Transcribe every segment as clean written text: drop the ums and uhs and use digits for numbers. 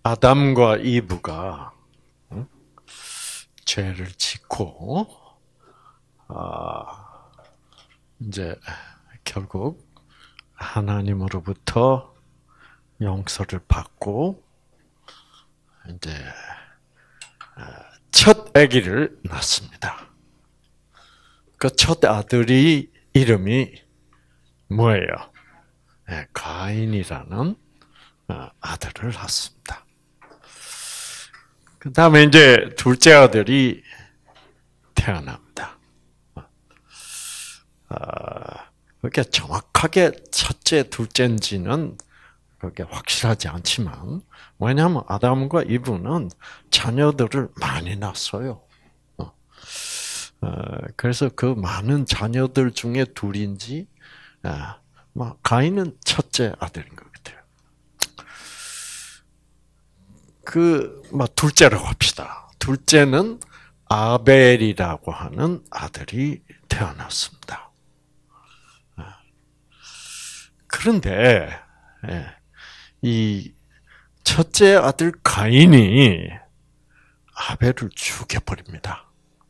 아담과 이브가 죄를 짓고 이제 결국 하나님으로부터 용서를 받고 이제 첫 아기를 낳습니다. 그 첫 아들이 이름이 뭐예요? 가인이라는 아들을 낳습니다. 그 다음에 이제 둘째 아들이 태어납니다. 그렇게 정확하게 첫째, 둘째인지는 그렇게 확실하지 않지만, 왜냐하면 아담과 이브는 자녀들을 많이 낳았어요. 그래서 그 많은 자녀들 중에 둘인지, 가인은 첫째 아들인 것 같아요. 둘째라고 합시다. 둘째는 아벨이라고 하는 아들이 태어났습니다. 그런데, 이 첫째 아들 가인이 아벨을 죽여버립니다.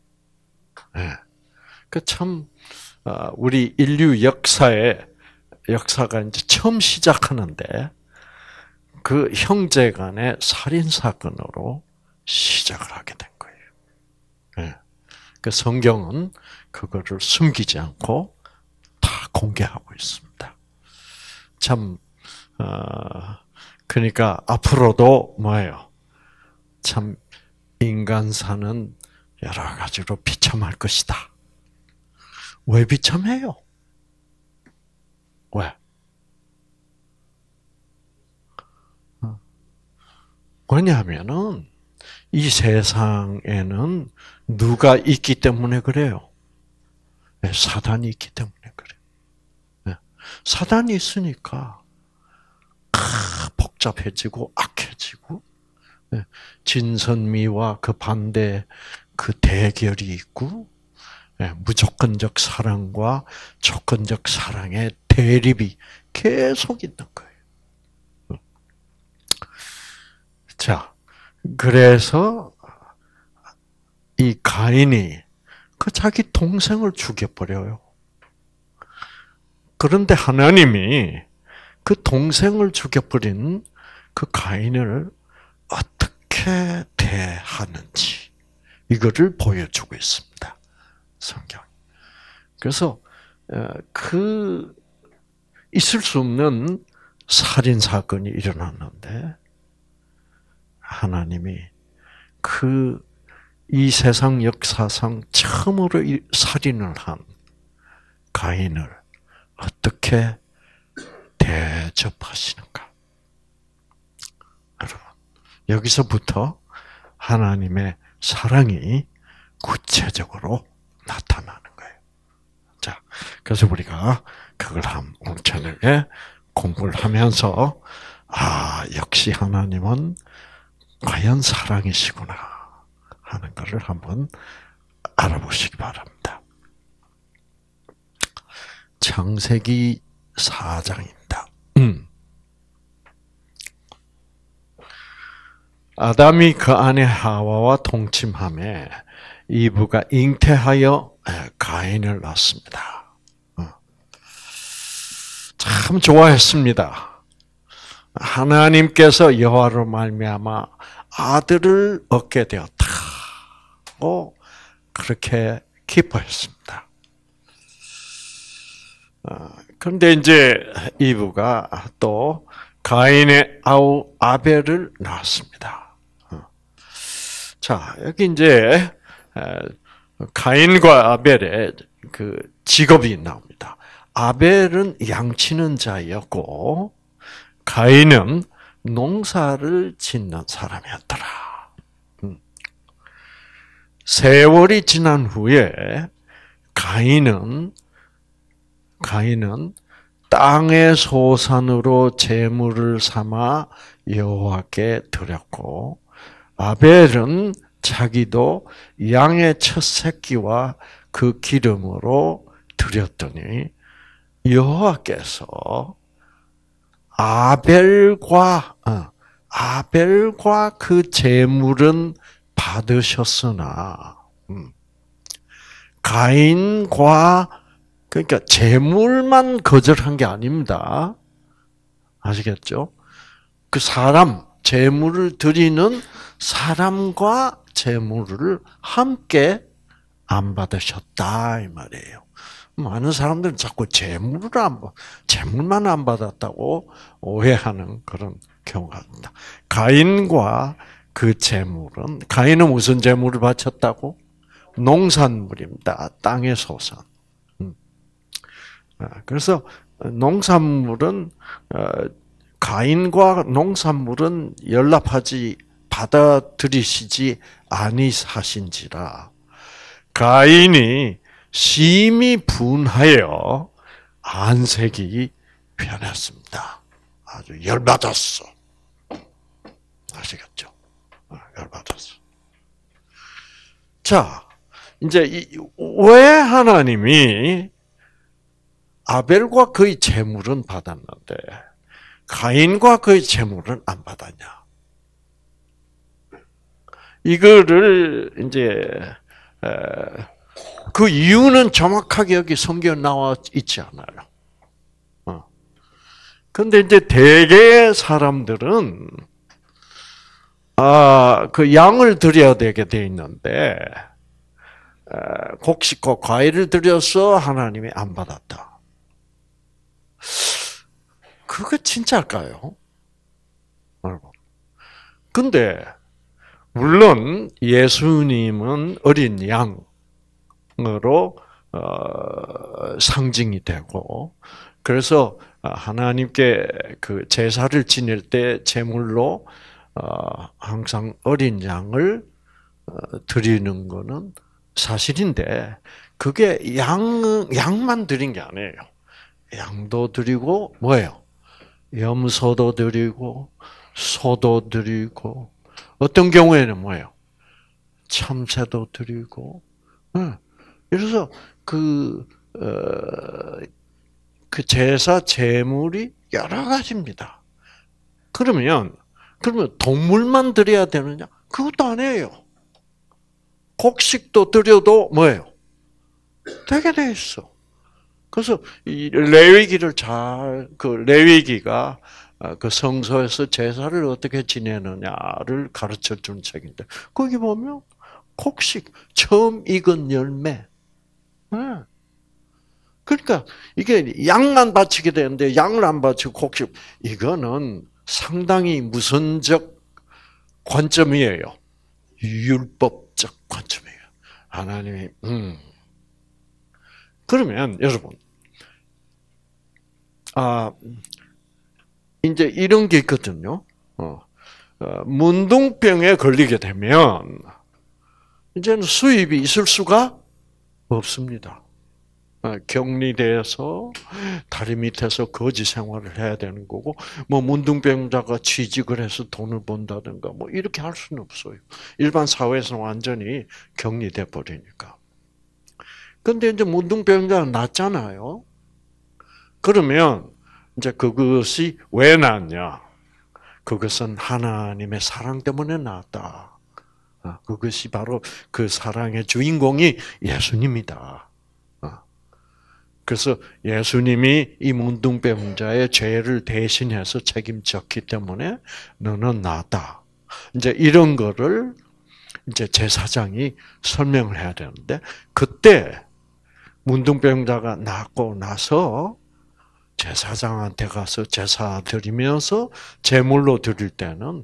우리 인류 역사가 이제 처음 시작하는데, 그 형제 간의 살인사건으로 시작을 하게 된 거예요. 그 성경은 그거를 숨기지 않고 다 공개하고 있습니다. 그러니까 앞으로도 뭐예요? 참, 인간사는 여러 가지로 비참할 것이다. 왜 비참해요? 왜? 왜냐하면은 이 세상에는 누가 있기 때문에 그래요? 사단이 있기 때문에 그래요. 사단이 있으니까 복잡해지고 악해지고 진선미와 그 반대 그 대결이 있고 무조건적 사랑과 조건적 사랑의 대립이 계속 있는 거예요. 자, 그래서 이 가인이 그 자기 동생을 죽여버려요. 그런데 하나님이 그 동생을 죽여버린 그 가인을 어떻게 대하는지 이거를 보여주고 있습니다. 성경. 그래서 있을 수 없는 살인 사건이 일어났는데 하나님이 이 세상 역사상 처음으로 살인을 한 가인을 어떻게 대접하시는가? 여러분, 여기서부터 하나님의 사랑이 구체적으로 나타나는 거예요. 자, 그래서 우리가 그걸 오늘 저녁에 공부를 하면서 역시 하나님은 과연 사랑이시구나 하는 것을 한번 알아보시기 바랍니다. 창세기 4장입니다. 아담이 그 아내 하와와 동침하며 이브가 잉태하여 가인을 낳습니다. 참 좋아했습니다. 하나님께서 여호와로 말미암아 아들을 얻게 되었다고 그렇게 기뻐했습니다. 그런데 이제 이브가 또 가인의 아우 아벨을 낳았습니다. 자, 여기 이제 가인과 아벨의 그 직업이 나옵니다. 아벨은 양치는 자였고 가인은 농사를 짓는 사람이었더라. 세월이 지난 후에 가인은 땅의 소산으로 제물을 삼아 여호와께 드렸고 아벨은 자기도 양의 첫 새끼와 그 기름으로 드렸더니 여호와께서 아벨과 아벨과 그 제물은 받으셨으나 가인과 그러니까 제물만 거절한 게 아닙니다. 아시겠죠? 그 사람 제물을 드리는 사람과 제물을 함께 안 받으셨다 이 말이에요. 많은 사람들은 자꾸 제물만 안 받았다고 오해하는 그런 경우가 있다. 가인과 그 제물은 가인은 무슨 제물을 바쳤다고? 농산물입니다. 땅의 소산. 그래서 농산물은 가인과 농산물은 연락하지 받아들이시지 아니하신지라 가인이 심히 분하여 안색이 변했습니다. 아주 열받았어. 아시겠죠? 열받았어. 자, 이제 왜 하나님이 아벨과 그의 제물은 받았는데 가인과 그의 제물은 안 받았냐? 이거를 이제 그 이유는 정확하게 여기 성경에 나와 있지 않아요. 근데 이제 대개의 사람들은 그 양을 드려야 되게 돼 있는데 곡식과 과일을 드려서 하나님이 안 받았다. 그거 진짜일까요? 여러분. 근데 물론 예수님은 어린 양으로 상징이 되고 그래서 하나님께 그 제사를 지낼 때 제물로 항상 어린 양을 드리는 거는 사실인데 그게 양만 드린 게 아니에요. 양도 드리고 뭐예요? 염소도 드리고 소도 드리고 어떤 경우에는 뭐예요? 참새도 드리고. 그래서 그 제사 제물이 여러 가지입니다. 그러면 동물만 드려야 되느냐? 그것도 아니에요. 곡식도 드려도 뭐예요? 되게 돼 있어. 그래서 이 레위기를 레위기가 그 성소에서 제사를 어떻게 지내느냐를 가르쳐 준 책인데 거기 보면 곡식 처음 익은 열매. 그러니까 이게 양만 바치게 되는데 양을 안 바치고 곡식 이거는 상당히 무선적 관점이에요. 율법적 관점이에요. 하나님이 그러면 여러분 이제 이런 게 있거든요. 문둥병에 걸리게 되면 이제는 수입이 있을 수가 없습니다. 격리돼서 다리 밑에서 거지 생활을 해야 되는 거고, 뭐 문둥병자가 취직을 해서 돈을 번다든가 뭐 이렇게 할 수는 없어요. 일반 사회에서 완전히 격리돼 버리니까. 근데 이제 문둥병자가 낫잖아요. 그러면 이제 그것이 왜 낫냐? 그것은 하나님의 사랑 때문에 나았다. 그것이 바로 그 사랑의 주인공이 예수님이다. 그래서 예수님이 이 문둥병자의 죄를 대신해서 책임졌기 때문에 너는 나다. 이제 이런 거를 이제 제사장이 설명을 해야 되는데 그때 문둥병자가 낫고 나서 제사장한테 가서 제사 드리면서 제물로 드릴 때는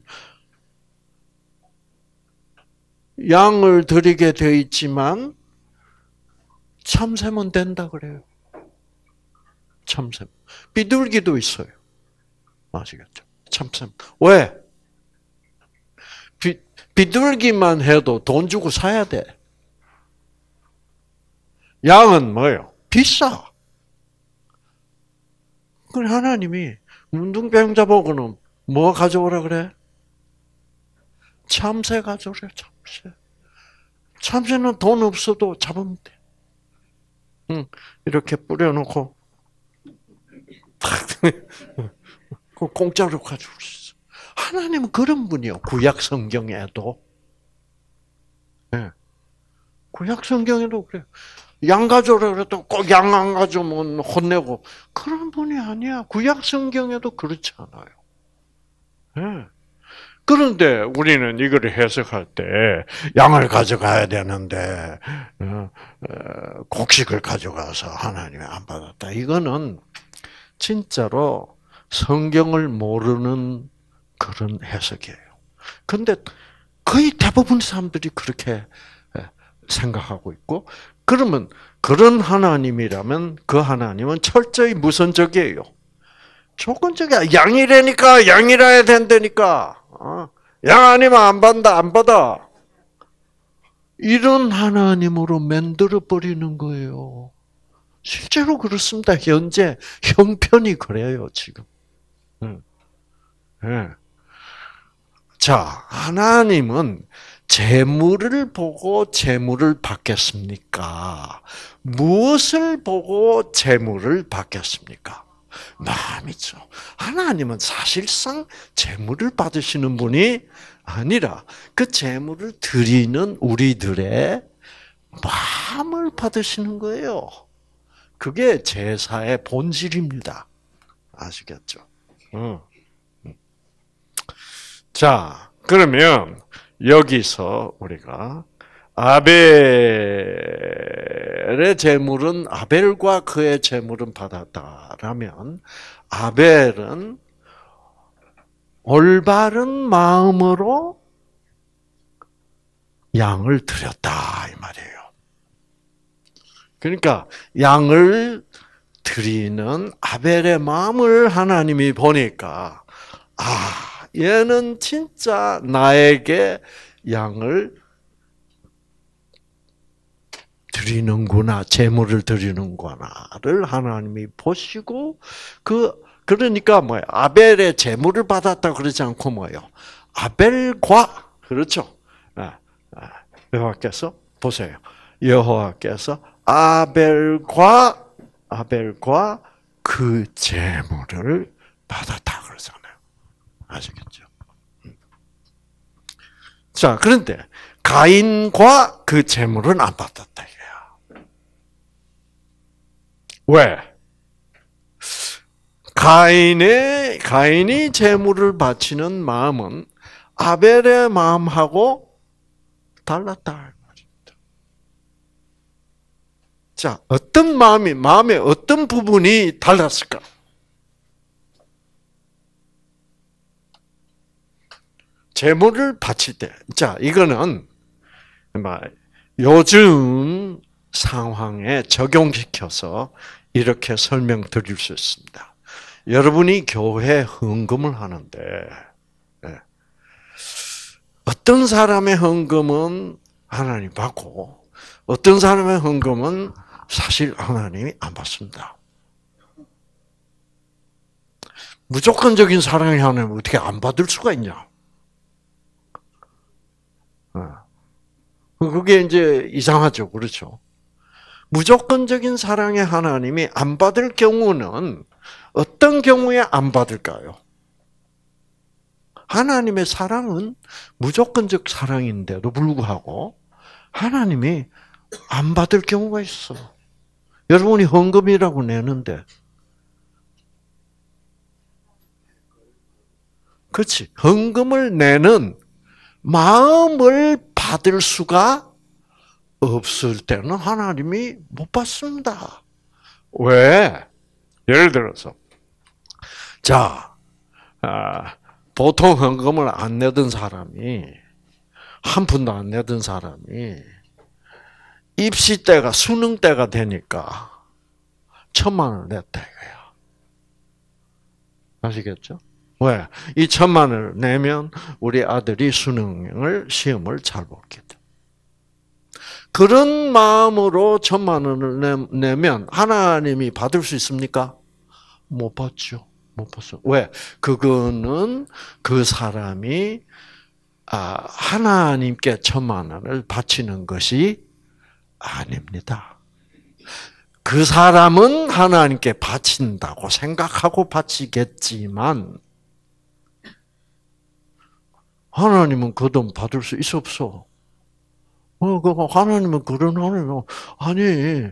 양을 드리게 돼 있지만 참새면 된다 그래요. 참새. 비둘기도 있어요. 아시겠죠? 참새. 왜? 비둘기만 해도 돈 주고 사야 돼. 양은 뭐예요? 비싸. 그 하나님이 문둥병자 보고는 뭐 가져오라 그래? 참새 가져오래, 참새. 참새는 돈 없어도 잡으면 돼. 이렇게 뿌려놓고, 공짜로 가져올 수 있어. 하나님은 그런 분이요. 구약 성경에도. 네. 구약 성경에도 그래요. 양 가져라 그래도 꼭 양 안 가져오면 혼내고 그런 분이 아니야. 구약 성경에도 그렇지 않아요. 네. 그런데 우리는 이걸 해석할 때 양을 가져가야 되는데 곡식을 가져가서 하나님이 안 받았다. 이거는 진짜로 성경을 모르는 그런 해석이에요. 근데 거의 대부분 사람들이 그렇게 생각하고 있고, 그러면 그런 하나님이라면 그 하나님은 철저히 무선적이에요. 조건적이야. 양이라니까, 양이라야 된다니까. 양 아니면 안 받는다, 안 받아. 이런 하나님으로 만들어 버리는 거예요. 실제로 그렇습니다. 현재 형편이 그래요, 지금. 네. 자, 하나님은 재물을 보고 재물을 받겠습니까? 무엇을 보고 재물을 받겠습니까? 마음이죠. 하나님은 사실상 재물을 받으시는 분이 아니라 그 재물을 드리는 우리들의 마음을 받으시는 거예요. 그게 제사의 본질입니다. 아시겠죠? 자, 그러면 여기서 우리가 아벨의 재물은 아벨과 그의 재물은 받았다라면 아벨은 올바른 마음으로 양을 드렸다 이 말이에요. 그러니까 양을 드리는 아벨의 마음을 하나님이 보니까 얘는 진짜 나에게 양을 드리는구나, 제물을 드리는구나를 하나님이 보시고 그러니까 뭐예요? 아벨의 제물을 받았다 그러지 않고 뭐예요? 아벨과 그렇죠? 여호와께서 보세요. 여호와께서 아벨과 그 제물을 받았다 그러잖아요. 아시겠죠? 자, 그런데 가인과 그 재물은 안 받았다 이거야. 왜? 가인이 재물을 바치는 마음은 아벨의 마음하고 달랐다. 자, 어떤 마음의 어떤 부분이 달랐을까? 재물을 바칠 때, 자, 이거는 요즘 상황에 적용시켜서 이렇게 설명드릴 수 있습니다. 여러분이 교회 헌금을 하는데, 어떤 사람의 헌금은 하나님 받고, 어떤 사람의 헌금은 사실 하나님이 안 받습니다. 무조건적인 사랑의 하나님을 어떻게 안 받을 수가 있냐? 그게 이제 이상하죠. 그렇죠? 무조건적인 사랑의 하나님이 안 받을 경우는 어떤 경우에 안 받을까요? 하나님의 사랑은 무조건적 사랑인데도 불구하고 하나님이 안 받을 경우가 있어. 여러분이 헌금이라고 내는데, 그렇지? 헌금을 내는 마음을 받을 수가 없을 때는 하나님이 못 받습니다. 왜? 예를 들어서, 자, 보통 헌금을 안 내던 사람이, 한 푼도 안 내던 사람이, 입시 때가, 수능 때가 되니까, 1,000만 원을 냈다 이거야. 아시겠죠? 왜? 이 1,000만 원을 내면 우리 아들이 시험을 잘 보겠다. 그런 마음으로 1,000만 원을 내면 하나님이 받을 수 있습니까? 못 받죠. 못 받죠. 왜? 그거는 그 사람이 하나님께 1,000만 원을 바치는 것이 아닙니다. 그 사람은 하나님께 바친다고 생각하고 바치겠지만 하나님은 그 돈 받을 수 있어 없어? 하나님은 그런 하나님 아니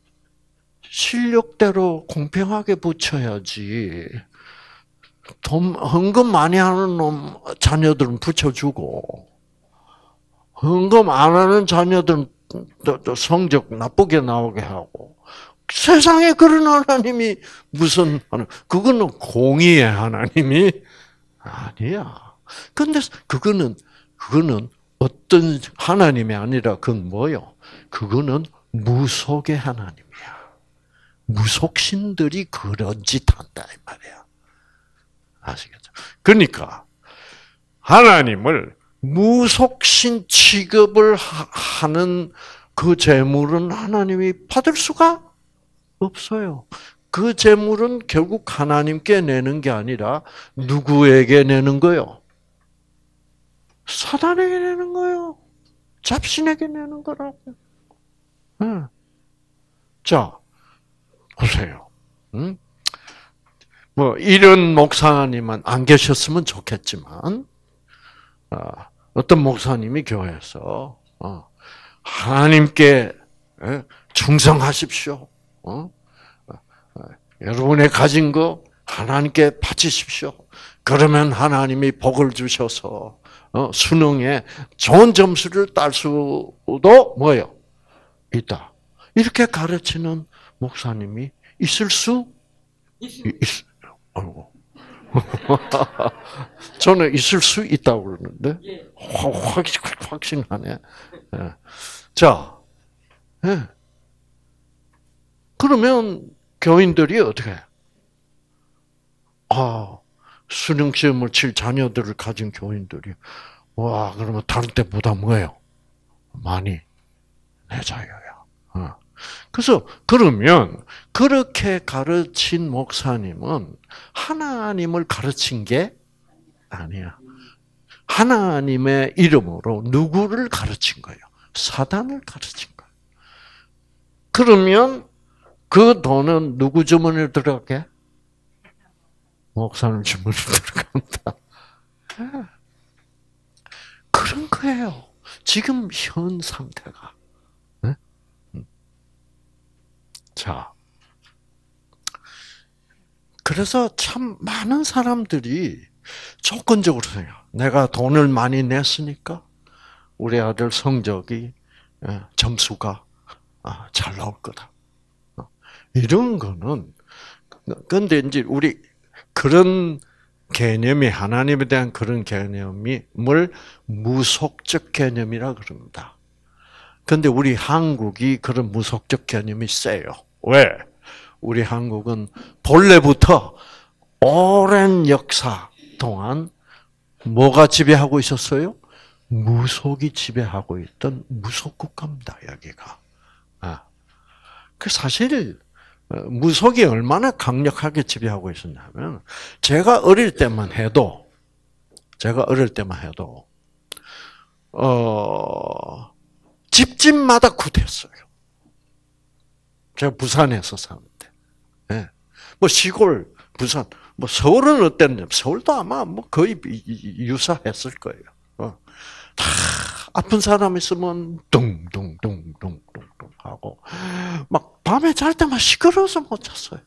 실력대로 공평하게 붙여야지. 돈 헌금 많이 하는 놈 자녀들은 붙여주고 헌금 안 하는 자녀들은 또 성적 나쁘게 나오게 하고 세상에 그런 하나님이 무슨 그거는 공의의 하나님이 아니야. 근데 그거는 어떤 하나님이 아니라 그건 뭐요? 그거는 무속의 하나님이야. 무속신들이 그런 짓 한다 이 말이야. 아시겠죠? 그러니까 하나님을 무속신 취급을 하는 그 재물은 하나님이 받을 수가 없어요. 그 재물은 결국 하나님께 내는 게 아니라 누구에게 내는 거요? 사단에게 내는 거요. 잡신에게 내는 거라고. 네. 자, 보세요. 응? 뭐 이런 목사님은 안 계셨으면 좋겠지만 어떤 목사님이 교회에서 하나님께 충성하십시오. 여러분의 가진 거 하나님께 바치십시오. 그러면 하나님이 복을 주셔서 수능에 좋은 점수를 딸 수도 뭐요? 있다. 이렇게 가르치는 목사님이 있을 수 있어요. 아이고. 저는 있을 수 있다고 그러는데 확신하네. 자, 그러면 교인들이 어떻게 해? 수능 시험을 칠 자녀들을 가진 교인들이 와 그러면 다른 때보다 뭐예요? 많이 내자요야. 그래서 그러면 그렇게 가르친 목사님은 하나님을 가르친 게 아니야. 하나님의 이름으로 누구를 가르친 거예요? 사단을 가르친 거예요. 그러면 그 돈은 누구 주머니에 들어가게? 목사님 주머니에 들어간다. 그런 거예요. 지금 현 상태가. 자, 그래서 참 많은 사람들이 조건적으로 생각. 내가 돈을 많이 냈으니까 우리 아들 성적이 점수가 잘 나올 거다. 이런 거는 근데 이제 우리 그런 개념이 하나님에 대한 그런 개념을 무속적 개념이라 그럽니다. 근데 우리 한국이 그런 무속적 개념이 세요. 왜? 우리 한국은 본래부터 오랜 역사 동안 뭐가 지배하고 있었어요? 무속이 지배하고 있던 무속 국가입니다. 여기가. 그 사실 무속이 얼마나 강력하게 지배하고 있었냐면 제가 어릴 때만 해도 집집마다 굿했어요. 제가 부산에서 사는데, 뭐 시골 부산, 뭐 서울은 어땠냐? 서울도 아마 뭐 거의 유사했을 거예요. 다 아픈 사람 있으면 둥둥둥둥둥둥 하고 막 밤에 잘 때만 시끄러워서 못 잤어요.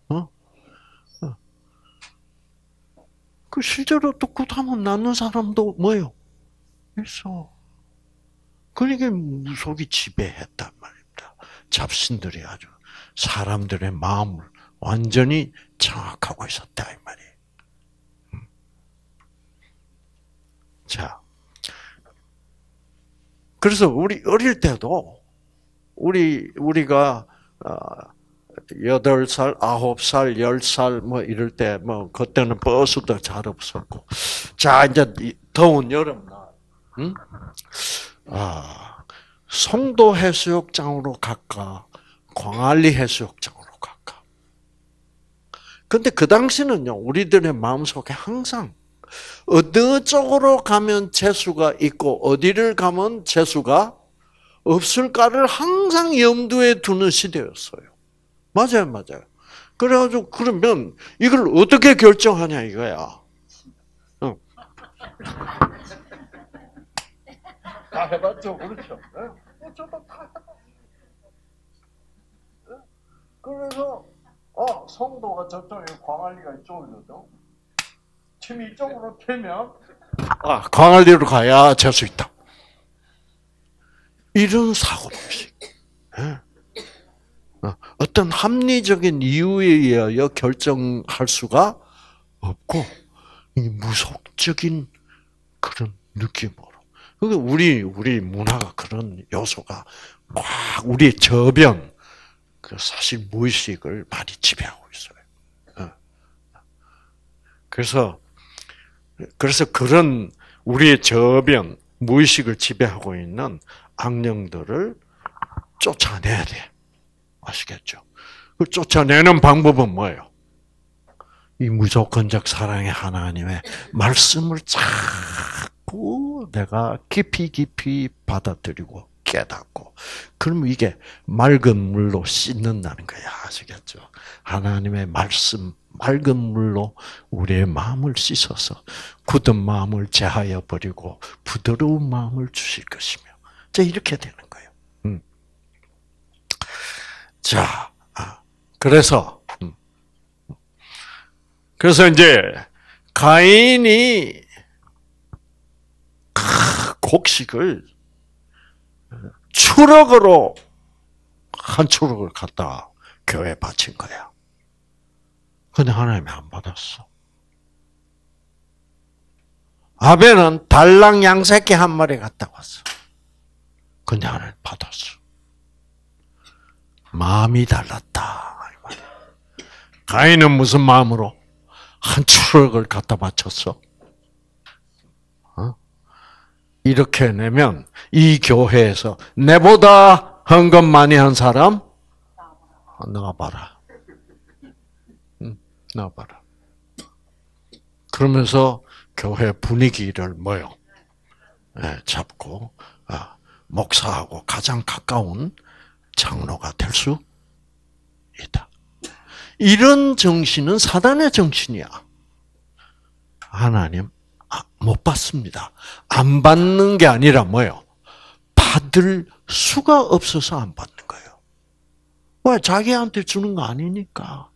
그 실제로 또 굿하면 낫는 사람도 뭐요? 있어. 그러니까 무속이 지배했단 말입니다. 잡신들이 아주 사람들의 마음을 완전히 장악하고 있었다 이 말이에요. 자, 그래서 우리 어릴 때도 우리가 8살, 9살, 10살 뭐 이럴 때 뭐 그때는 버스도 잘 없었고, 자 이제 더운 여름날, 송도 해수욕장으로 갈까, 광안리 해수욕장으로 갈까. 근데 그 당시는요, 우리들의 마음속에 항상 어느 쪽으로 가면 재수가 있고 어디를 가면 재수가 없을까를 항상 염두에 두는 시대였어요. 맞아요. 그래가지고 그러면 이걸 어떻게 결정하냐 이거야. 다 해봤죠, 그렇죠? 저도 다 해봤어요. 그래서 성도가 저쪽에 광안리가 이쪽이거든. 침이 이쪽으로 튀면 광안리로 가야 잴 수 있다. 이런 사고방식. 어떤 합리적인 이유에 의하여 결정할 수가 없고 무속적인 그런 느낌으로. 그러니까 우리 문화가 그런 요소가 꽉 우리의 저변, 사실 무의식을 많이 지배하고 있어요. 그래서 그런 우리의 저변, 무의식을 지배하고 있는 악령들을 쫓아내야 돼. 아시겠죠? 그 쫓아내는 방법은 뭐예요? 이 무조건적 사랑의 하나님의 말씀을 자꾸 내가 깊이 받아들이고 깨닫고, 그러면 이게 맑은 물로 씻는다는 거야. 아시겠죠? 하나님의 말씀, 맑은 물로 우리의 마음을 씻어서 굳은 마음을 제하여 버리고 부드러운 마음을 주실 것이며, 이렇게 되는 거예요. 자, 그래서 이제 가인이 곡식을 추럭으로 한 추럭을 갖다 교회에 바친 거야. 근데 하나님이 안 받았어. 아벨은 달랑 양새끼 한 마리 갖다 왔어. 근데 하나님 받았어. 마음이 달랐다. 가인은 무슨 마음으로 한 추럭을 갖다 바쳤어? 이렇게 내면 이 교회에서 내보다 헌금 많이 한 사람 나와봐라. 나와봐라. 그러면서 교회 분위기를 잡고 목사하고 가장 가까운 장로가 될 수 있다. 이런 정신은 사단의 정신이야. 하나님 못 받습니다. 안 받는 게 아니라 받을 수가 없어서 안 받는 거예요. 왜? 자기한테 주는 거 아니니까.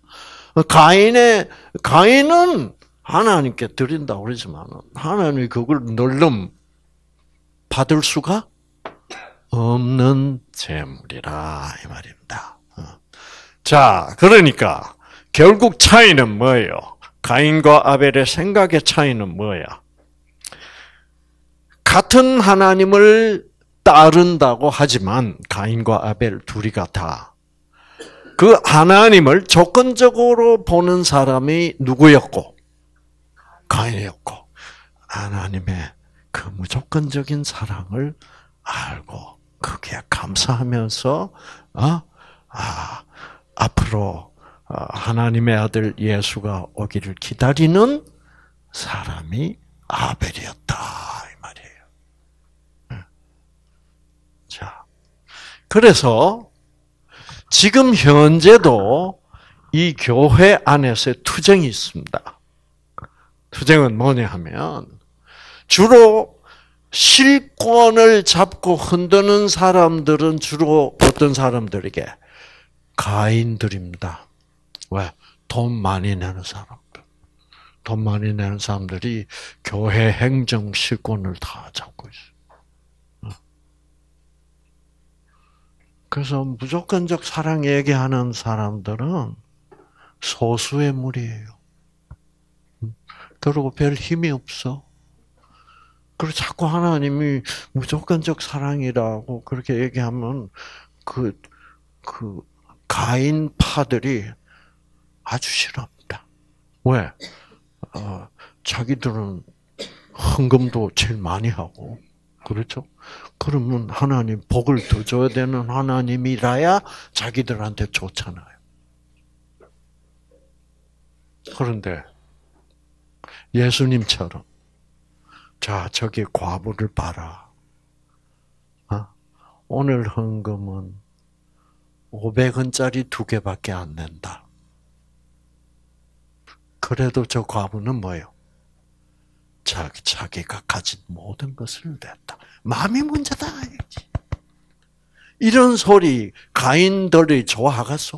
가인은 하나님께 드린다고 그러지만 하나님이 그걸 널름 받을 수가 없는 재물이라 이 말입니다. 자, 그러니까 결국 차이는 뭐예요? 가인과 아벨의 생각의 차이는 뭐야? 같은 하나님을 따른다고 하지만 가인과 아벨 둘이 다 그 하나님을 조건적으로 보는 사람이 누구였고? 가인이었고, 하나님의 그 무조건적인 사랑을 알고 그게 감사하면서 앞으로 하나님의 아들 예수가 오기를 기다리는 사람이 아벨이었다 이 말이에요. 자, 그래서 지금 현재도 이 교회 안에서 투쟁이 있습니다. 투쟁은 뭐냐 하면 주로 실권을 잡고 흔드는 사람들은 주로 어떤 사람들에게? 가인들입니다. 왜? 돈 많이 내는 사람들. 돈 많이 내는 사람들이 교회 행정 실권을 다 잡고 있어요. 그래서 무조건적 사랑 얘기하는 사람들은 소수의 무리예요. 그리고 별 힘이 없어. 그리고 자꾸 하나님이 무조건적 사랑이라고 그렇게 얘기하면 그 가인파들이 아주 싫어합니다. 왜? 자기들은 헌금도 제일 많이 하고, 그렇죠? 그러면 하나님 복을 더 줘야 되는 하나님이라야 자기들한테 좋잖아요. 그런데 예수님처럼 자, 저기 과부를 봐라. 오늘 헌금은 500원짜리 2개밖에 안 낸다. 그래도 저 과부는 뭐예요? 자기가 가진 모든 것을 냈다. 마음이 문제다. 이런 소리 가인들이 좋아하겠어?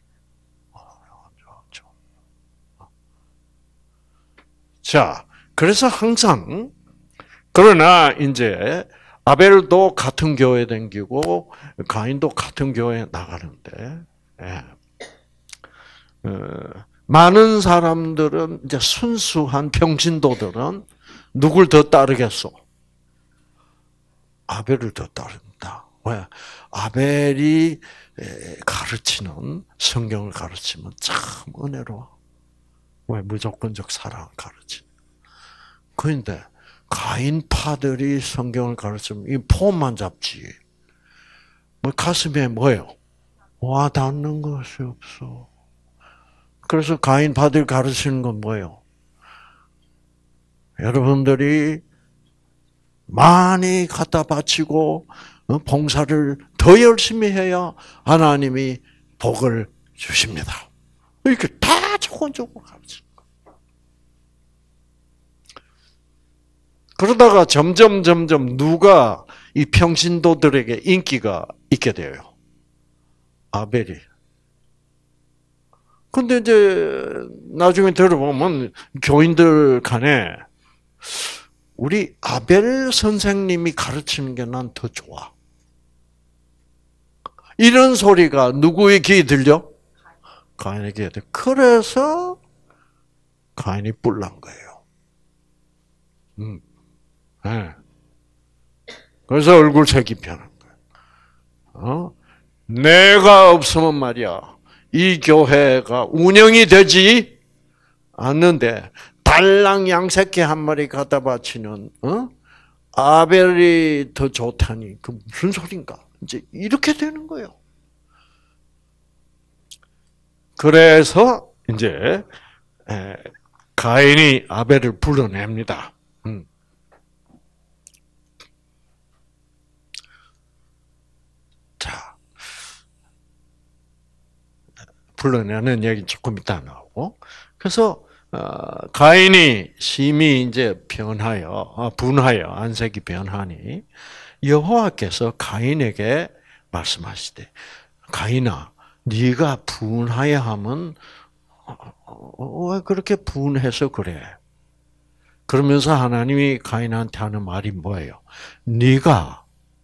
자, 그래서 항상 그러나 이제 아벨도 같은 교회 다니고 가인도 같은 교회에 나가는데 예. 많은 사람들은 이제 순수한 평신도들은 누굴 더 따르겠소? 아벨을 더 따른다. 왜? 아벨이 가르치는 성경을 가르치면 참 은혜로워. 왜? 무조건적 사랑을 가르치. 그런데 가인파들이 성경을 가르치면 이 폼만 잡지. 뭐 가슴에 뭐예요? 와 닿는 것이 없어. 그래서 가인파들 가르치는 건 뭐예요? 여러분들이 많이 갖다 바치고 봉사를 더 열심히 해야 하나님이 복을 주십니다. 이렇게 다 조건적으로 가르치는 거예요. 그러다가 점점 누가 이 평신도들에게 인기가 있게 돼요. 아벨이. 근데 이제 나중에 들어보면 교인들 간에 우리 아벨 선생님이 가르치는 게 난 더 좋아. 이런 소리가 누구의 귀에 들려? 가인의 귀에 들려. 그래서 가인이 뿔난 거예요. 네. 그래서 얼굴색이 변한 거예요. 내가 없으면 말이야. 이 교회가 운영이 되지 않는데 달랑 양새끼 한 마리 갖다 바치는 아벨이 더 좋다니 그 무슨 소린가? 이제 이렇게 되는 거예요. 그래서 이제 가인이 아벨을 불러냅니다. 자, 불러내는 얘기 조금 이따 나오고, 그래서 가인이 심히 이제 분하여 안색이 변하니 여호와께서 가인에게 말씀하시되, 가인아, 네가 분하여 하면 왜 그렇게 분해서 그래? 그러면서 하나님이 가인한테 하는 말이 뭐예요? 네가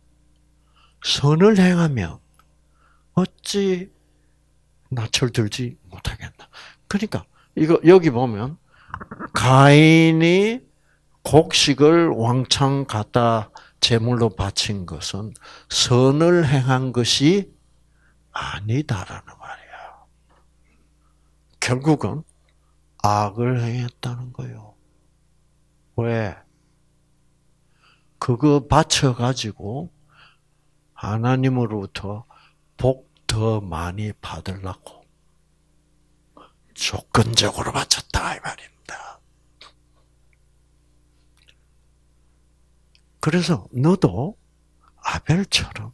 선을 행하면 어찌 낯을 들지 못하겠나? 그러니까 이거 여기 보면 가인이 곡식을 왕창 갖다 제물로 바친 것은 선을 행한 것이 아니다라는 말이야. 결국은 악을 행했다는 거예요. 왜? 그거 바쳐가지고 하나님으로부터 복 더 많이 받으려고 조건적으로 바쳤다 이 말입니다. 그래서 너도 아벨처럼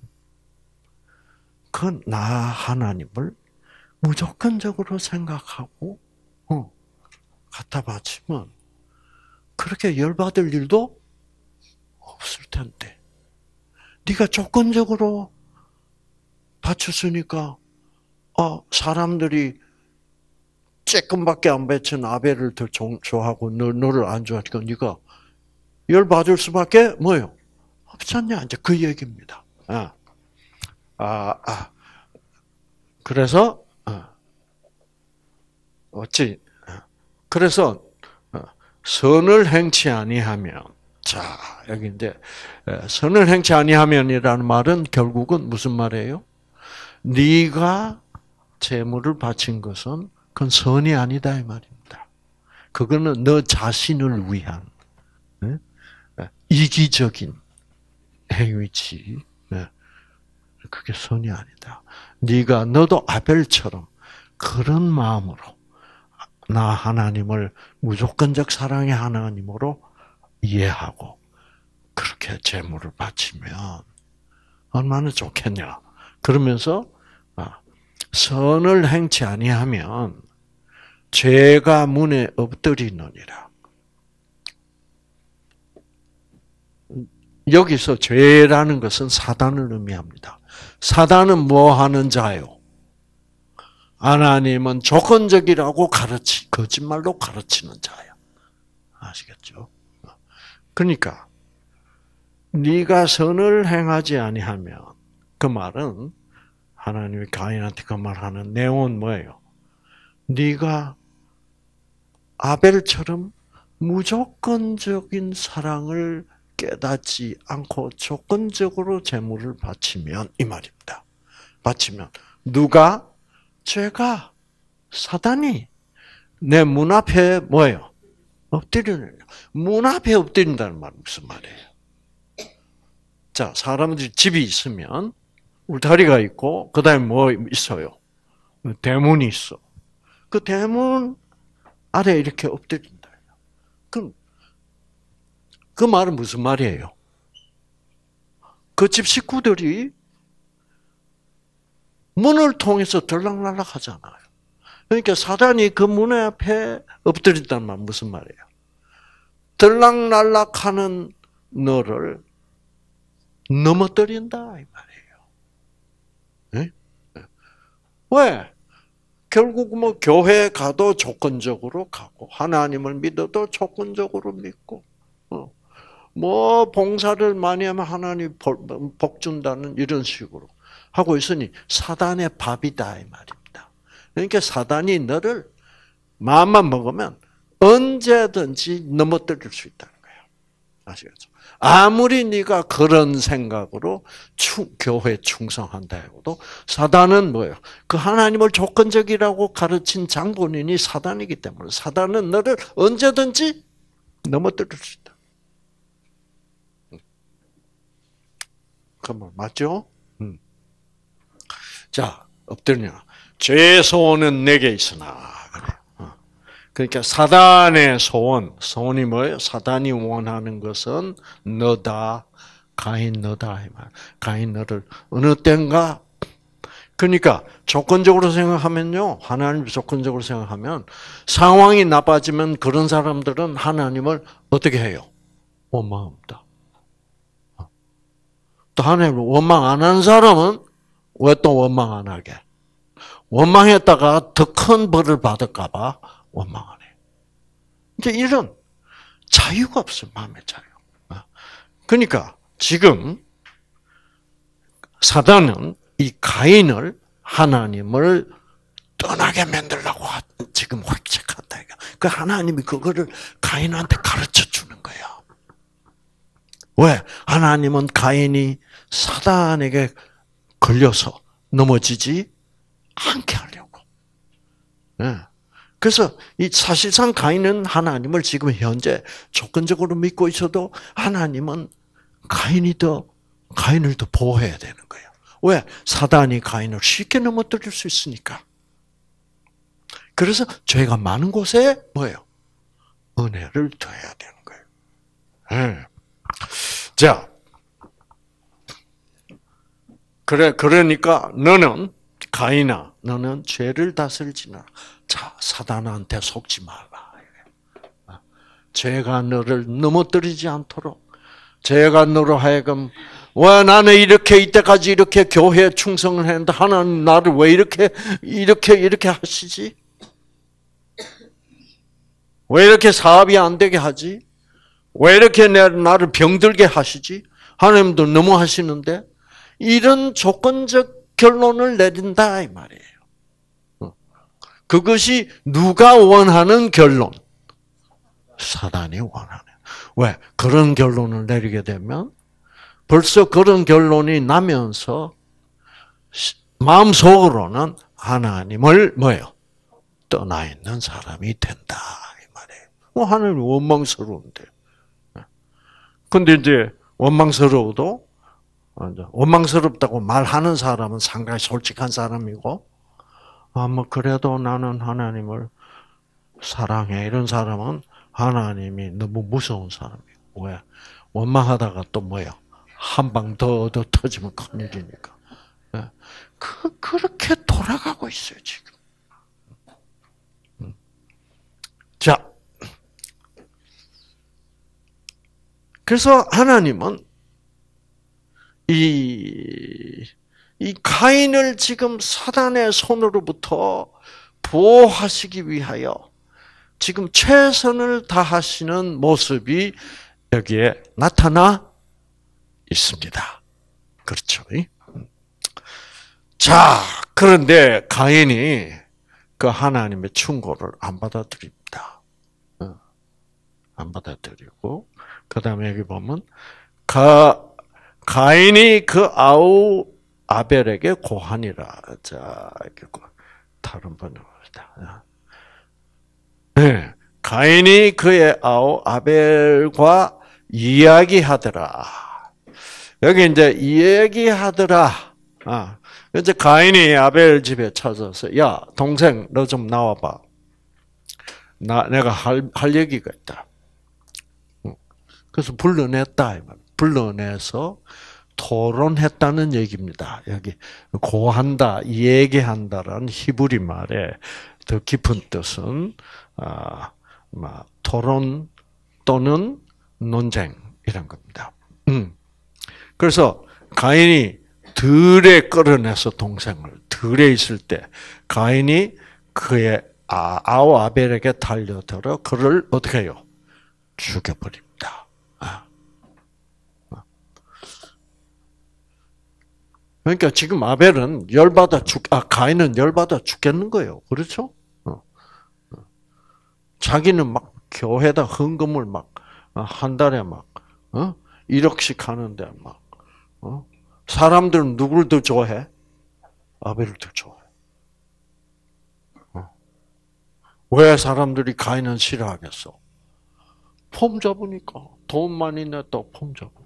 그 나 하나님을 무조건적으로 생각하고 갖다 바치면 그렇게 열받을 일도 없을 텐데 네가 조건적으로 바쳤으니까 사람들이 쬐끔밖에 안 바친 아벨을 더 좋아하고 너를 안 좋아하니까 네가 열받을 수밖에 뭐요? 없잖냐 이제 그 얘기입니다. 그래서 어찌 그래서 선을 행치 아니하면 자 여기 이제 선을 행치 아니하면이라는 말은 결국은 무슨 말이에요? 네가 제물을 바친 것은 그건 선이 아니다 이 말입니다. 그거는 너 자신을 위한 이기적인 행위지. 그게 선이 아니다. 네가 너도 아벨처럼 그런 마음으로 나 하나님을 무조건적 사랑의 하나님으로 이해하고 그렇게 제물을 바치면 얼마나 좋겠냐. 그러면서 선을 행치 아니하면 죄가 문에 엎드리느니라. 여기서 죄라는 것은 사단을 의미합니다. 사단은 뭐 하는 자요? 하나님은 조건적이라고 거짓말로 가르치는 자야. 아시겠죠? 그러니까 네가 선을 행하지 아니하면, 그 말은 하나님이 가인한테 그 말하는 내용은 뭐예요? 네가 아벨처럼 무조건적인 사랑을 깨닫지 않고 조건적으로 제물을 바치면, 이 말입니다. 바치면 누가? 죄가, 사단이 내 문 앞에 뭐예요? 엎드리는. 문 앞에 엎드린다는 말은 무슨 말이에요? 자, 사람들이 집이 있으면 울타리가 있고 그다음에 뭐 있어요? 대문이 있어. 그 대문 아래 이렇게 엎드린다. 그럼 그 말은 무슨 말이에요? 그 집 식구들이 문을 통해서 들락날락 하잖아요. 그러니까 사단이 그 문 앞에 엎드린다는 말은 무슨 말이에요? 들락날락하는 너를 넘어뜨린다 이 말이에요. 네? 왜? 결국 뭐 교회 가도 조건적으로 가고 하나님을 믿어도 조건적으로 믿고 뭐 봉사를 많이 하면 하나님 복 준다는 이런 식으로 하고 있으니 사단의 밥이다 이 말입니다. 그러니까 사단이 너를 마음만 먹으면 언제든지 넘어뜨릴 수 있다는 거예요. 아시겠죠? 아무리 네가 그런 생각으로 교회에 충성한다 해도 사단은 뭐예요? 그 하나님을 조건적이라고 가르친 장본인이 사단이기 때문에 사단은 너를 언제든지 넘어뜨릴 수 있다. 그 말 맞죠? 자, 엎드리냐. 죄의 소원은 내게 있으나. 그러니까 사단의 소원이 뭐예요? 사단이 원하는 것은 너다, 가인 너다. 가인 너를 어느 때인가. 그러니까 조건적으로 생각하면요, 하나님 조건적으로 생각하면 상황이 나빠지면 그런 사람들은 하나님을 어떻게 해요? 원망합니다. 또 하나님을 원망 안 하는 사람은 왜 또 원망 안 하게? 원망했다가 더 큰 벌을 받을까봐 원망하네. 이제 이런 자유가 없어요. 마음의 자유. 그러니까 지금 사단은 이 가인을 하나님을 떠나게 만들려고 지금 확책한다. 그 하나님이 그거를 가인한테 가르쳐 주는 거야. 왜? 하나님은 가인이 사단에게 걸려서 넘어지지 않게 하려고. 그래서 이 사실상 가인은 하나님을 지금 현재 조건적으로 믿고 있어도 하나님은 가인을 더 보호해야 되는 거예요. 왜? 사단이 가인을 쉽게 넘어뜨릴 수 있으니까. 그래서 죄가 많은 곳에 뭐예요? 은혜를 더해야 되는 거예요. 네. 자, 그러니까 너는 가인아, 너는 죄를 다스리지나. 자, 사단한테 속지 말라. 죄가 너를 넘어뜨리지 않도록. 죄가 너로 하여금 왜 나는 이때까지 이렇게 교회에 충성을 했는데 하나님 나를 왜 이렇게 하시지? 왜 이렇게 사업이 안 되게 하지? 왜 이렇게 나를 병들게 하시지? 하나님도 너무 하시는데 이런 조건적 결론을 내린다 이 말이에요. 그것이 누가 원하는 결론? 사단이 원하는. 왜? 그런 결론을 내리게 되면 벌써 그런 결론이 나면서 마음속으로는 하나님을 뭐예요? 떠나 있는 사람이 된다 이 말이에요. 하나님 원망스러운데. 근데 이제 원망스러워도 원망스럽다고 말하는 사람은 상당히 솔직한 사람이고, 뭐 그래도 나는 하나님을 사랑해 이런 사람은 하나님이 너무 무서운 사람이고. 왜? 원망하다가 또 뭐야? 한 방 더 터지면 큰일이니까. 그렇게 돌아가고 있어요 지금. 자, 그래서 하나님은 이 가인을 지금 사단의 손으로부터 보호하시기 위하여 지금 최선을 다하시는 모습이 여기에 나타나 있습니다. 그렇죠? 자, 그런데 가인이 그 하나님의 충고를 안 받아들입니다. 안 받아들이고, 그 다음에 여기 보면, 가인이 그 아우 아벨에게 고하니라. 자, 이렇게 다른 번역입니다. 네, 가인이 그의 아우 아벨과 이야기하더라. 여기 이제 이야기하더라. 이제 가인이 아벨 집에 찾아서, 야, 동생, 너 좀 나와봐. 내가 할 얘기가 있다. 그래서 불러냈다. 불러내서 토론했다는 얘기입니다. 여기 고한다, 얘기한다라는 히브리 말의 더 깊은 뜻은 토론 또는 논쟁 이런 겁니다. 그래서 가인이 들에 끌어내서 동생을 들에 있을 때 가인이 그의 아우 아벨에게 달려들어 그를 어떻게 해요? 죽여버립니다. 그러니까 지금 아벨은 가인은 열받아 죽겠는 거예요. 그렇죠? 자기는 막 교회에다 헌금을 막 한 달에 막 1억씩 하는데 막 사람들은 누구를 더 좋아해? 아벨을 더 좋아해. 왜 사람들이 가인은 싫어하겠어? 폼 잡으니까. 돈 많이 냈다고 폼 잡으니까.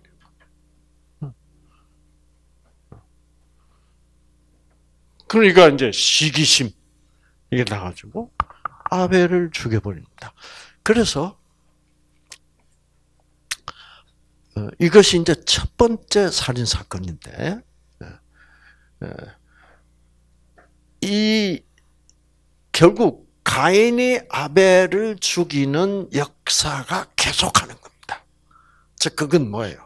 그러니까 이제 시기심 이게 나가지고 아벨을 죽여버립니다. 그래서 이것이 이제 첫 번째 살인 사건인데 이 결국 가인이 아벨을 죽이는 역사가 계속하는 겁니다. 즉 그건 뭐예요?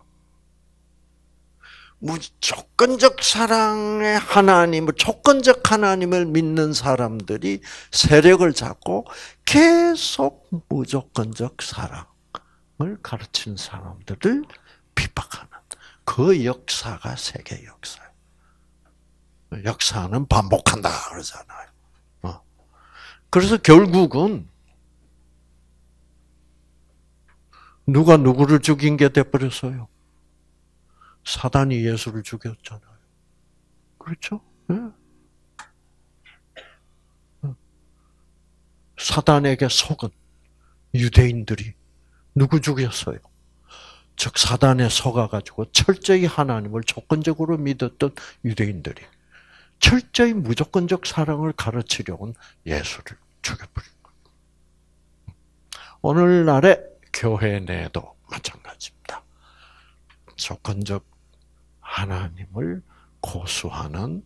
무조건적 사랑의 하나님을, 조건적 하나님을 믿는 사람들이 세력을 잡고 계속 무조건적 사랑을 가르치는 사람들을 핍박하는 그 역사가 세계 역사예요. 역사는 반복한다 그러잖아요. 그래서 결국은 누가 누구를 죽인 게 돼버렸어요? 사단이 예수를 죽였잖아요. 그렇죠? 네. 사단에게 속은 유대인들이 누구 죽였어요? 즉 사단에 속아가지고 철저히 하나님을 조건적으로 믿었던 유대인들이 철저히 무조건적 사랑을 가르치려 온 예수를 죽여버린 거예요. 오늘날의 교회 내도 마찬가지입니다. 조건적 하나님을 고수하는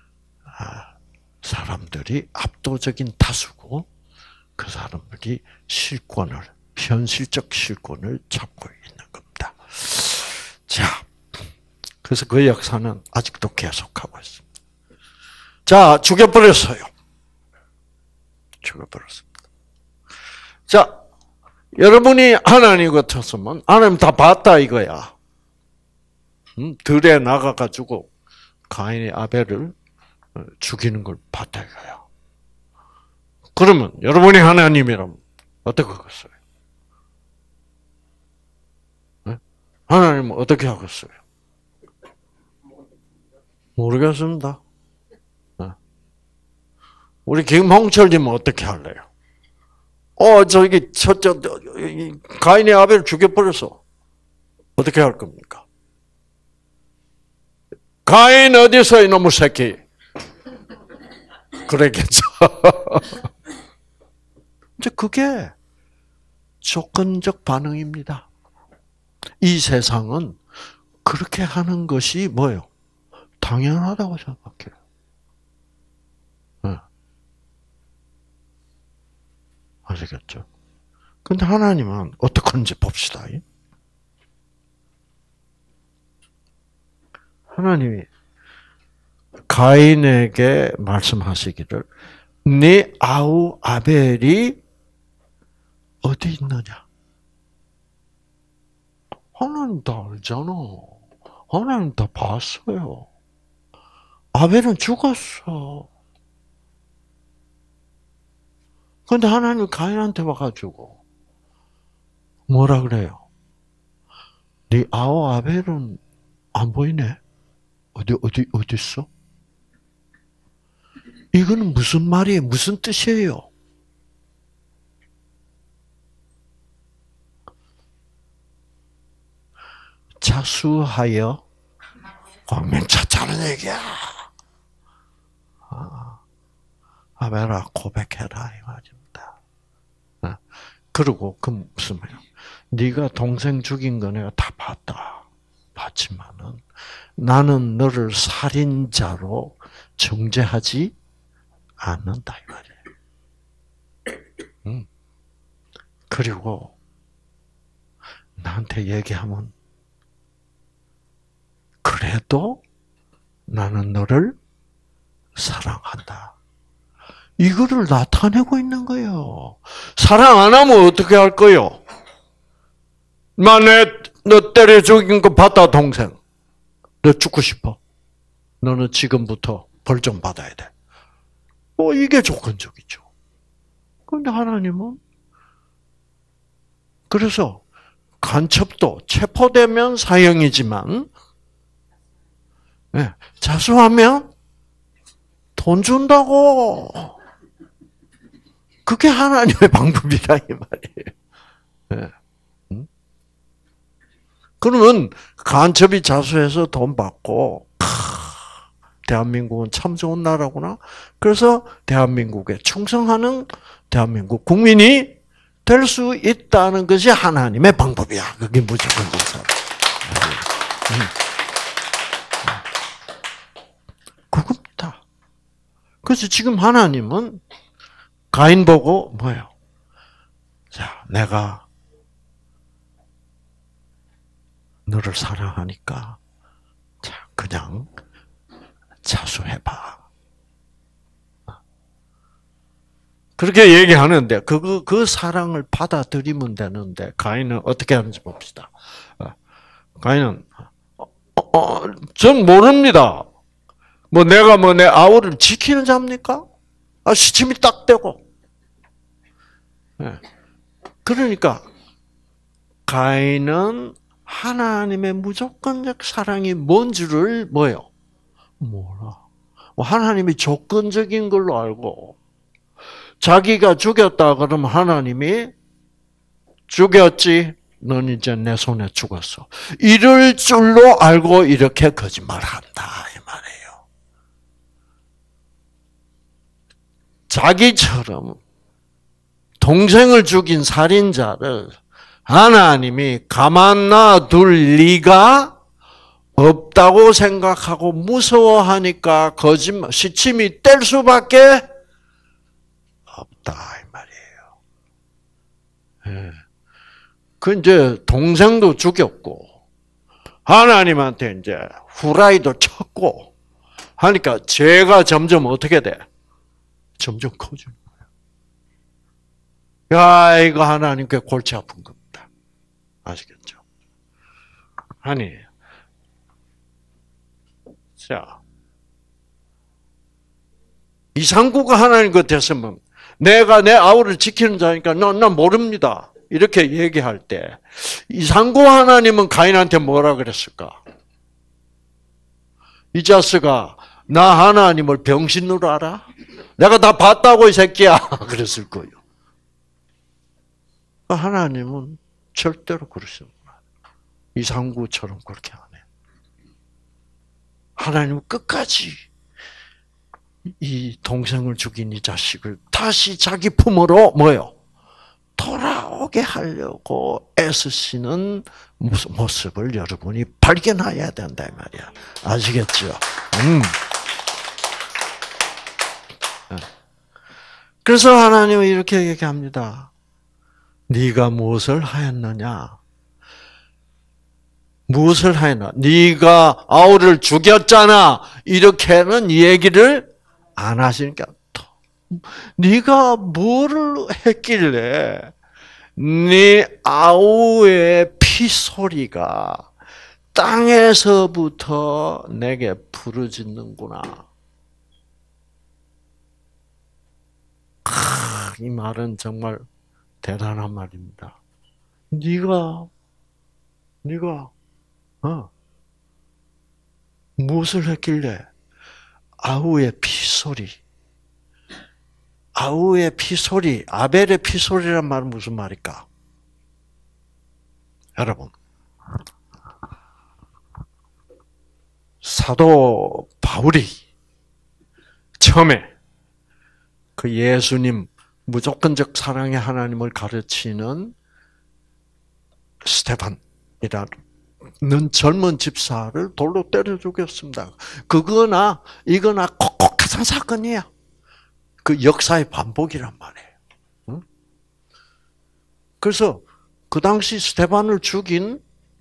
사람들이 압도적인 다수고 그 사람들이 현실적 실권을 잡고 있는 겁니다. 자, 그래서 그 역사는 아직도 계속하고 있습니다. 자, 죽여버렸어요. 죽여버렸습니다. 자, 여러분이 하나님 같았으면 하나님 다 봤다 이거야. 들에 나가가지고 가인이 아벨을 죽이는 걸 봤다 이거야. 그러면 여러분이 하나님이라면 어떻게 하겠어요? 하나님은 어떻게 하겠어요? 모르겠습니다. 우리 김홍철님은 어떻게 할래요? 가인이 아벨을 죽여버렸어. 어떻게 할 겁니까? 가인 어디서 이놈의 새끼? 그러겠죠. 이제 그게 조건적 반응입니다. 이 세상은 그렇게 하는 것이 뭐예요? 당연하다고 생각해요. 아시겠죠? 근데 하나님은 어떻게 하는지 봅시다. 하나님이 가인에게 말씀하시기를 네 아우 아벨이 어디 있느냐? 하나님 다 알잖아. 하나님 다 봤어요. 아벨은 죽었어. 근데 하나님 가인한테 와가지고 뭐라 그래요? 네 아우 아벨은 안 보이네? 어디 있어? 이거는 무슨 말이에요? 무슨 뜻이에요? 자수하여 광명 찾자는 얘기야. 아벨아 고백해라 이 말입니다. 그리고 그 무슨 말이야? 네가 동생 죽인 거 내가 다 봤다. 봤지만은 나는 너를 살인자로 정죄하지 않는다 이 말이에요. 그리고 나한테 얘기하면 그래도 나는 너를 사랑한다. 이거를 나타내고 있는 거예요. 사랑 안 하면 어떻게 할 거요? 너 때려 죽인 거 봤다, 동생. 너 죽고 싶어. 너는 지금부터 벌 좀 받아야 돼. 이게 조건적이죠. 그런데 하나님은 그래서 간첩도 체포되면 사형이지만 자수하면 돈 준다고. 그게 하나님의 방법이라 이 말이에요. 그러면 간첩이 자수해서 돈 받고 대한민국은 참 좋은 나라구나. 그래서 대한민국에 충성하는 대한민국 국민이 될 수 있다는 것이 하나님의 방법이야. 그게 무조건 그렇다. 그겁니다. 그래서 지금 하나님은 가인 보고 뭐예요? 자, 내가 너를 사랑하니까 자, 그냥 자수해봐. 그렇게 얘기하는데 그 사랑을 받아들이면 되는데 가인은 어떻게 하는지 봅시다. 가인은 전 모릅니다. 내가 내 아우를 지키는 자입니까? 시침이 딱 되고. 그러니까 가인은 하나님의 무조건적 사랑이 뭔지를 뭐요? 몰라. 하나님이 조건적인 걸로 알고 자기가 죽였다 그러면 하나님이 죽였지. 넌 이제 내 손에 죽었어. 이럴 줄로 알고 이렇게 거짓말한다 이 말이에요. 자기처럼 동생을 죽인 살인자를 하나님이 가만 놔둘 리가 없다고 생각하고 무서워하니까 거짓말, 시침이 뗄 수밖에 없다 이 말이에요. 그 이제 동생도 죽였고 하나님한테 이제 후라이도 쳤고 하니까 죄가 점점 어떻게 돼? 점점 커지는 거예요. 야, 이거 하나님께 골치 아픈 겁니다. 아시겠죠? 아니, 자, 이상구가 하나님 곁에서면 내가 내 아우를 지키는 자니까 난 모릅니다. 이렇게 얘기할 때 이상구 하나님은 가인한테 뭐라 그랬을까? 이 자식아, 나 하나님을 병신으로 알아? 내가 다 봤다고 이 새끼야. 그랬을 거예요. 하나님은 절대로 그러지 않아요. 이상구처럼 그렇게 안 해. 하나님은 끝까지 이 동생을 죽인 이 자식을 다시 자기 품으로 뭐요? 돌아오게 하려고 애쓰시는 모습을 여러분이 발견해야 된다 이 말이야. 아시겠죠? 그래서 하나님은 이렇게 얘기합니다. 네가 무엇을 하였느냐? 무엇을 하였나? 네가 아우를 죽였잖아. 이렇게는 얘기를 안 하시니까 네가 뭐를 했길래 네 아우의 피 소리가 땅에서부터 내게 부르짖는구나. 이 말은 정말 대단한 말입니다. 네가 무엇을 했길래 아우의 피소리, 아우의 피소리, 아벨의 피소리란 말은 무슨 말일까? 여러분, 사도 바울이 처음에 그 예수님 무조건적 사랑의 하나님을 가르치는 스테반이라는 젊은 집사를 돌로 때려 죽였습니다. 그거나 이거나 콕콕한 사건이야. 그 역사의 반복이란 말이에요. 응? 그래서 그 당시 스테반을 죽인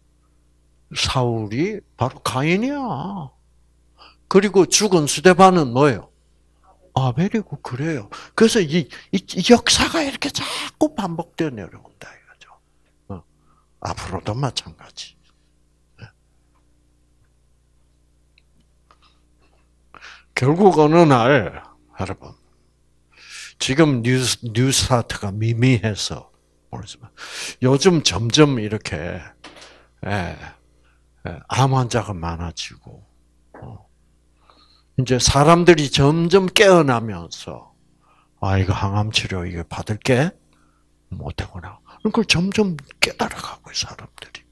사울이 바로 가인이야. 그리고 죽은 스테반은 뭐예요? 아벨이고 그래요. 그래서 이 역사가 이렇게 자꾸 반복되어 내려온다 이거죠. 앞으로도 마찬가지. 결국 어느 날 여러분 지금 뉴스타트가 미미해서 모르지만 요즘 점점 이렇게 암 환자가 많아지고 이제 사람들이 점점 깨어나면서 이거 항암 치료 이거 받을 게 못하구나. 그걸 점점 깨달아가고 사람들이.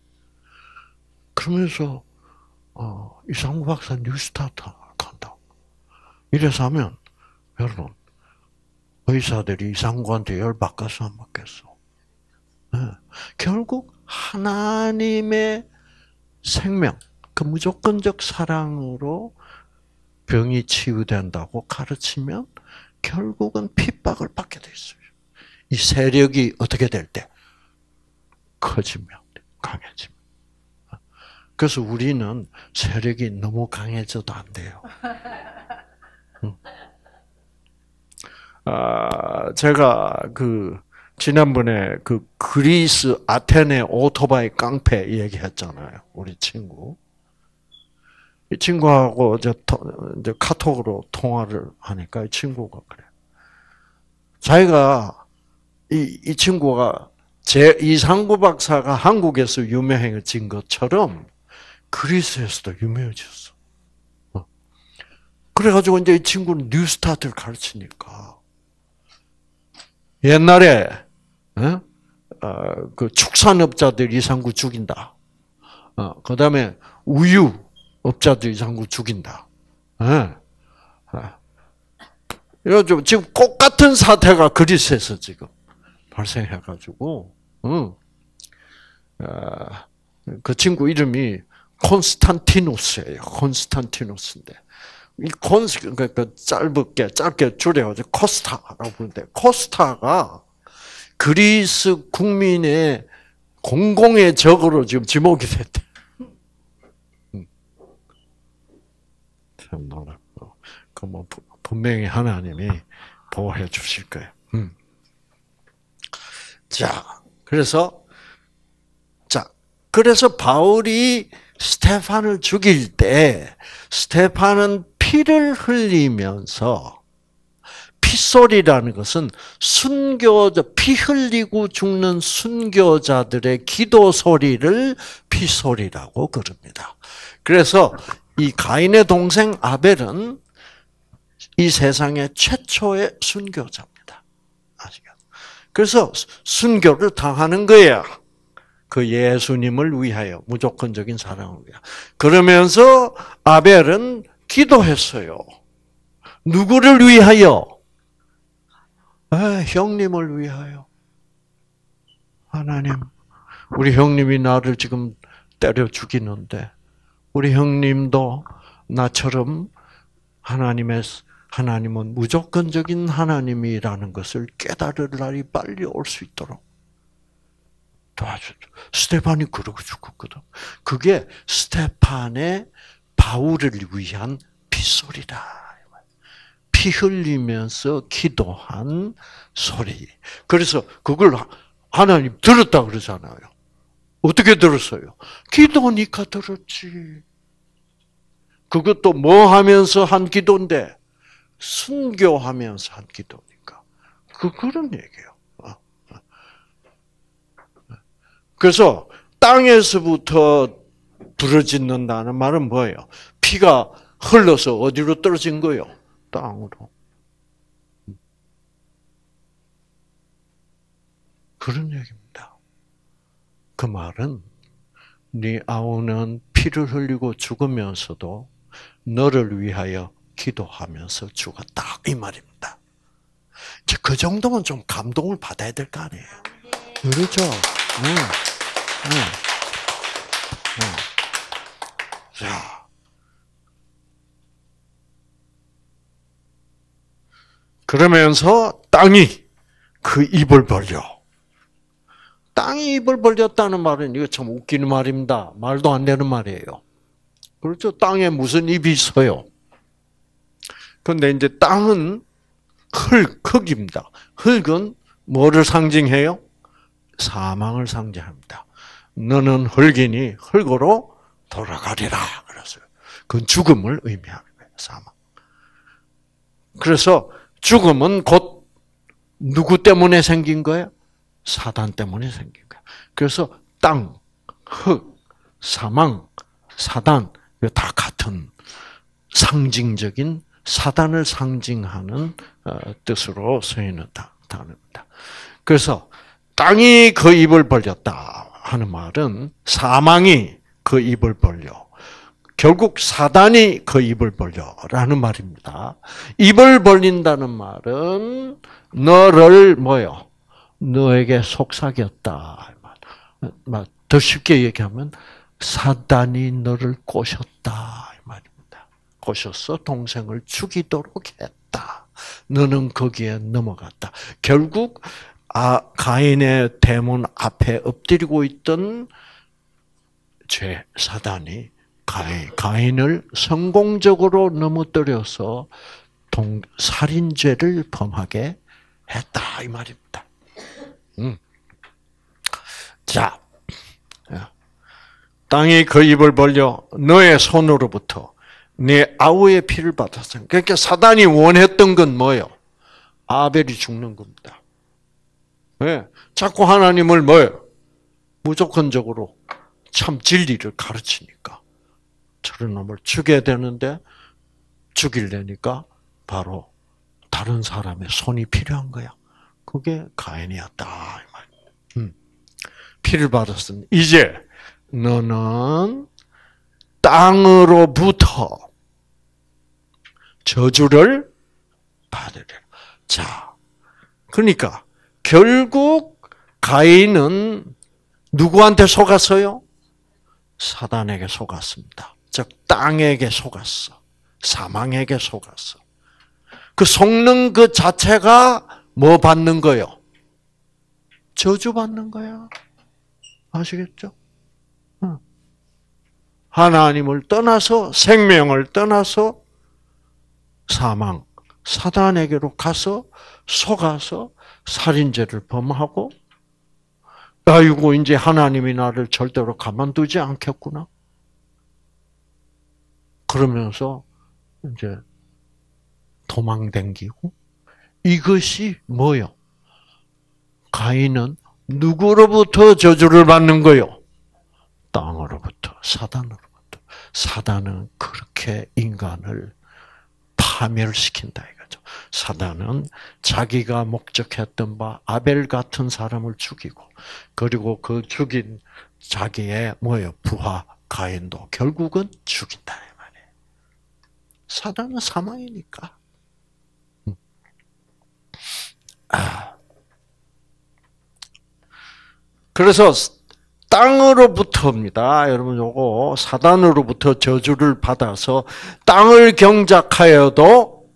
그러면서 이상구 박사 뉴스타트 간다. 이래서 하면 여러분 의사들이 이상구한테 열 받겠어 안 받겠어? 네. 결국 하나님의 생명, 그 무조건적 사랑으로 병이 치유된다고 가르치면 결국은 핍박을 받게 돼 있어요. 이 세력이 어떻게 될 때? 커지면, 강해지면. 그래서 우리는 세력이 너무 강해져도 안 돼요. 제가 지난번에 그리스 아테네 오토바이 깡패 얘기했잖아요. 우리 친구. 이 친구하고 이제 카톡으로 통화를 하니까 이 친구가 그래. 자기가 이 친구가 이상구 박사가 한국에서 유명해진 것처럼 그리스에서도 유명해졌어. 그래가지고 이제 이 친구는 뉴스타트를 가르치니까 옛날에 그 축산업자들 이상구 죽인다. 그다음에 우유 업자들 이상구 죽인다. 이거 지금 똑같은 사태가 그리스에서 지금 발생해가지고, 그 친구 이름이 콘스탄티누스예요. 콘스탄티누스인데 이 그러니까 짧게 줄여가지고 코스타라고 부르는데 코스타가 그리스 국민의 공공의 적으로 지금 지목이 됐대. 참 놀랍고, 뭐 분명히 하나님이 보호해 주실 거예요. 그래서 바울이 스테판을 죽일 때 스테판은 피를 흘리면서 핏소리라는 것은 피 흘리고 죽는 순교자들의 기도 소리를 피소리라고 그럽니다. 그래서 이 가인의 동생 아벨은 이 세상의 최초의 순교자입니다. 아시겠죠? 그래서 순교를 당하는 거야. 그 예수님을 위하여, 무조건적인 사랑을 위하여. 그러면서 아벨은 기도했어요. 누구를 위하여? 형님을 위하여. 하나님, 우리 형님이 나를 지금 때려 죽이는데 우리 형님도 나처럼 하나님은 무조건적인 하나님이라는 것을 깨달을 날이 빨리 올 수 있도록 도와줘. 스테반이 그러고 죽었거든. 그게 스테반의 바울을 위한 빗소리다. 피 흘리면서 기도한 소리. 그래서 그걸 하나님 들었다 그러잖아요. 어떻게 들었어요? 기도니까 들었지. 그것도 뭐 하면서 한 기도인데? 순교하면서 한 기도니까. 그런 얘기예요. 그래서 땅에서부터 부러진다는 말은 뭐예요? 피가 흘러서 어디로 떨어진 거예요? 땅으로. 그런 얘기입니다. 그 말은 네 아우는 피를 흘리고 죽으면서도 너를 위하여 기도하면서 죽었다 이 말입니다. 이제 그 정도면 좀 감동을 받아야 될 거 아니에요. 그렇죠. 자, 그러면서 땅이 그 입을 벌려. 땅이 입을 벌렸다는 말은 이거 참 웃기는 말입니다. 말도 안 되는 말이에요. 그렇죠. 땅에 무슨 입이 있어요. 그런데 이제 땅은 흙입니다. 흙은 뭐를 상징해요? 사망을 상징합니다. 너는 흙이니 흙으로 돌아가리라 그랬어요. 그건 죽음을 의미하는 거예요. 사망. 그래서 죽음은 곧 누구 때문에 생긴 거예요? 사단 때문에 생긴 거예요. 그래서 땅, 흙, 사망, 사단 다 같은 상징적인 사단을 상징하는 뜻으로 쓰이는 단어입니다. 그래서 땅이 그 입을 벌렸다 하는 말은 사망이 그 입을 벌려. 결국 사단이 그 입을 벌려라는 말입니다. 입을 벌린다는 말은 너를 뭐요? 너에게 속삭였다. 더 쉽게 얘기하면 사단이 너를 꼬셨다 이 말입니다. 꼬셔서 동생을 죽이도록 했다. 너는 거기에 넘어갔다. 결국 가인의 대문 앞에 엎드리고 있던 죄 사단이 가인을 성공적으로 넘어뜨려서 살인죄를 범하게 했다 이 말입니다. 자, 땅이 그 입을 벌려 너의 손으로부터 네 아우의 피를 받았어. 그러니까 사단이 원했던 건 뭐예요? 아벨이 죽는 겁니다. 왜? 자꾸 하나님을 뭐예요? 무조건적으로 참 진리를 가르치니까 저런 놈을 죽여야 되는데 죽이려니까 바로 다른 사람의 손이 필요한 거야. 그게 가인이었다 이 말입니다. 피를 받았으니 이제 너는 땅으로부터 저주를 받으리라. 자, 그러니까 결국 가인은 누구한테 속았어요? 사단에게 속았습니다. 즉 땅에게 속았어. 사망에게 속았어. 그 속는 그 자체가 뭐 받는 거요? 저주 받는 거야. 아시겠죠? 하나님을 떠나서 생명을 떠나서 사망, 사단에게로 가서 속아서 살인죄를 범하고 아이고 이제 하나님이 나를 절대로 가만두지 않겠구나. 그러면서 이제 도망댕기고 이것이 뭐요? 가인은 누구로부터 저주를 받는 거요? 땅으로부터, 사단으로부터. 사단은 그렇게 인간을 파멸시킨다 이거죠. 사단은 자기가 목적했던 바 아벨 같은 사람을 죽이고 그리고 그 죽인 자기의 뭐예요? 부하 가인도 결국은 죽인다 이 말이에요. 사단은 사망이니까. 그래서 땅으로부터입니다. 여러분 요거 사단으로부터 저주를 받아서 땅을 경작하여도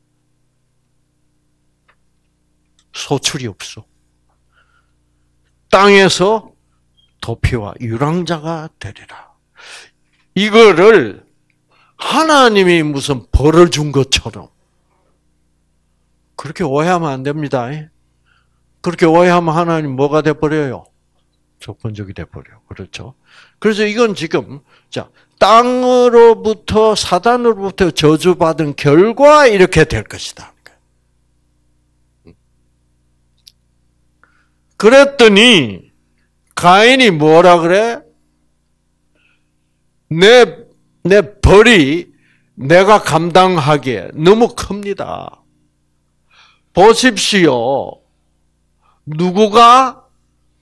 소출이 없어. 땅에서 도피와 유랑자가 되리라. 이거를 하나님이 무슨 벌을 준 것처럼 그렇게 오해하면 안 됩니다. 그렇게 오해하면 하나님 뭐가 돼버려요? 조건적이 돼버려요. 그렇죠? 그래서 이건 지금, 자, 땅으로부터, 사단으로부터 저주받은 결과 이렇게 될 것이다. 그랬더니, 가인이 뭐라 그래? 내 벌이 내가 감당하기에 너무 큽니다. 보십시오. 누구가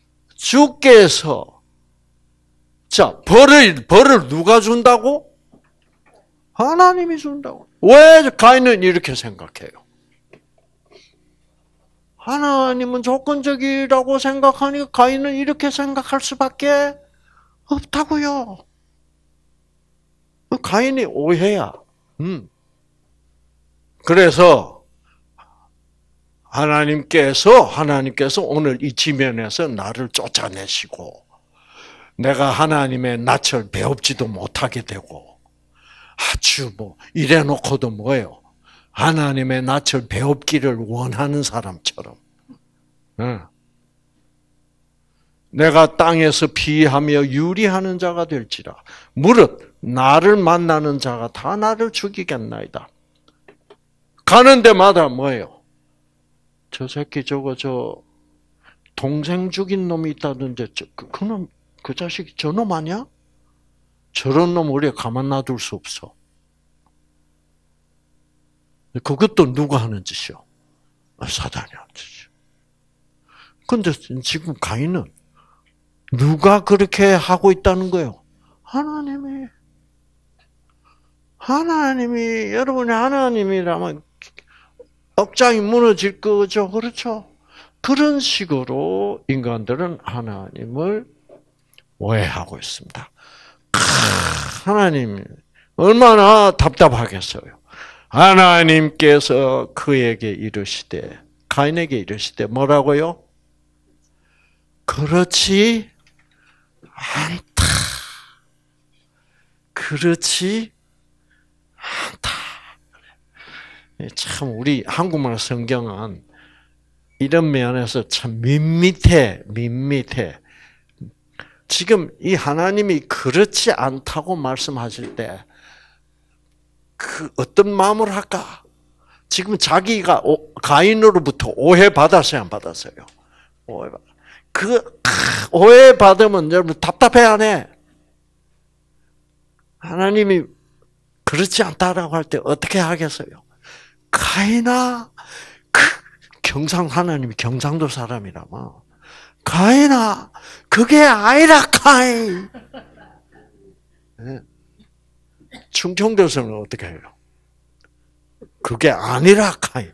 주께서 자 벌을 누가 준다고? 하나님이 준다고. 왜 가인은 이렇게 생각해요? 하나님은 조건적이라고 생각하니까 가인은 이렇게 생각할 수밖에 없다고요. 가인이 오해야. 그래서 하나님께서 오늘 이 지면에서 나를 쫓아내시고 내가 하나님의 낯을 배웁지도 못하게 되고 아주 이래놓고도 뭐예요? 하나님의 낯을 배웁기를 원하는 사람처럼 내가 땅에서 피하며 유리하는 자가 될지라 무릇 나를 만나는 자가 다 나를 죽이겠나이다. 가는 데마다 뭐예요? 저 새끼 저 동생 죽인 놈이 있다던데 그놈 그 자식이 저놈 아니야? 저런 놈 우리가 가만 놔둘 수 없어. 그것도 누가 하는 짓이요? 사단이 하는 짓이요. 근데 지금 가인은 누가 그렇게 하고 있다는 거예요? 하나님이 여러분이 하나님이라면 억장이 무너질 거죠. 그렇죠? 그런 식으로 인간들은 하나님을 오해하고 있습니다. 하나님 얼마나 답답하겠어요. 하나님께서 그에게 이르시되 가인에게 이르시되 뭐라고요? 그렇지 않다. 그렇지 않다. 참 우리 한국말 성경은 이런 면에서 참 밋밋해. 지금 이 하나님이 그렇지 않다고 말씀하실 때 그 어떤 마음을 할까? 지금 자기가 가인으로부터 오해받았어요, 안 받았어요? 오해받으면 여러분 답답해 안 해? 하나님이 그렇지 않다라고 할 때 어떻게 하겠어요? 가인아, 하나님이 경상도 사람이라면 가인아, 그게 아니라 가인. 네. 충청도에서는 어떻게 해요? 그게 아니라 가인.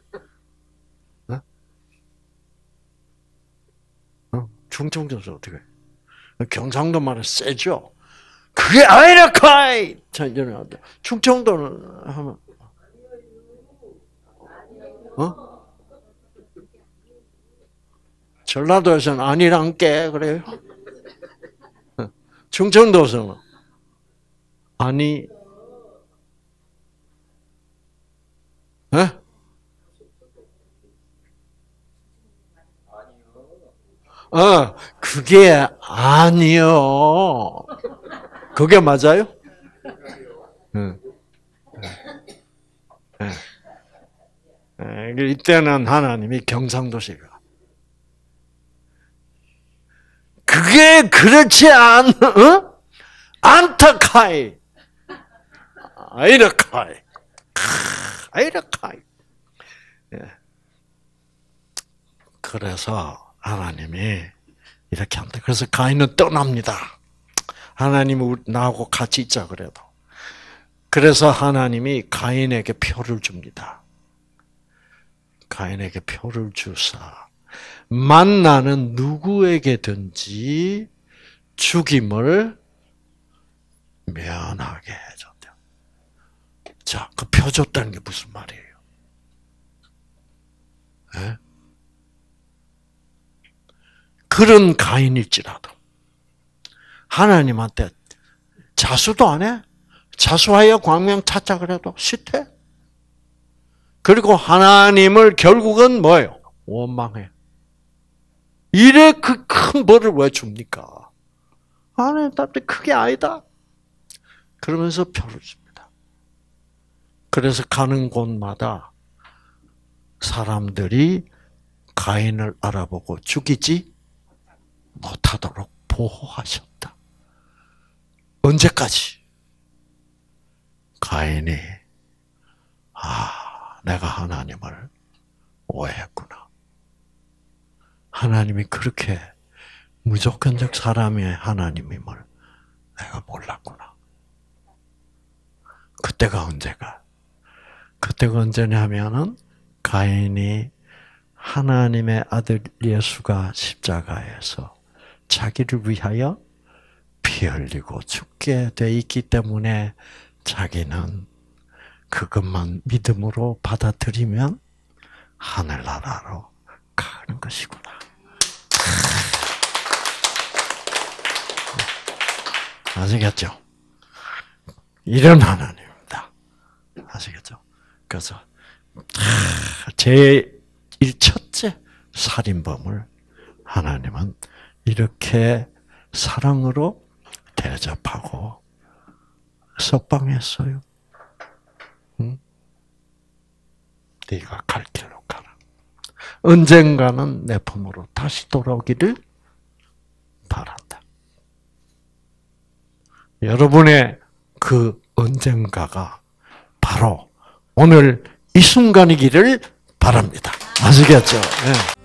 충청도에서 어떻게 해요? 경상도 말은 세죠? 그게 아니라 가인. 충청도는 하면 전라도에서는 아니란 게 그래요. 충청도에서는 아니, 그게 아니요. 그게 맞아요? 이때는 하나님이 경상도시가 그게 그렇지 않다 카이 아이라 카이 그래서 하나님이 이렇게 한다. 그래서 가인은 떠납니다. 하나님이 나하고 같이 있자 그래도. 그래서 하나님이 가인에게 표를 줍니다. 가인에게 표를 주사 만나는 누구에게든지 죽임을 면하게 해줬대요. 자, 그 표 줬다는 게 무슨 말이에요? 네? 그런 가인일지라도 하나님한테 자수도 안 해? 자수하여 광명 찾자 그래도 싫대? 그리고 하나님을 결국은 뭐예요? 원망해. 이래 그 큰 벌을 왜 줍니까? 하나님한테 그게 아니다. 그러면서 표를 줍니다. 그래서 가는 곳마다 사람들이 가인을 알아보고 죽이지 못하도록 보호하셨다. 언제까지? 가인이 내가 하나님을 오해했구나. 하나님이 그렇게 무조건적 사람의 하나님임을 내가 몰랐구나. 그때가 언제가? 그때가 언제냐면은 가인이 하나님의 아들 예수가 십자가에서 자기를 위하여 피 흘리고 죽게 돼 있기 때문에 자기는 그것만 믿음으로 받아들이면 하늘나라로 가는 것이구나. 아시겠죠? 이런 하나님입니다. 아시겠죠? 그래서 제 첫째 살인범을 하나님은 이렇게 사랑으로 대접하고 석방했어요. 응? 네가 갈 길로 가라. 언젠가는 내 품으로 다시 돌아오기를 바란다. 여러분의 그 언젠가가 바로 오늘 이 순간이기를 바랍니다. 아시겠죠? 네.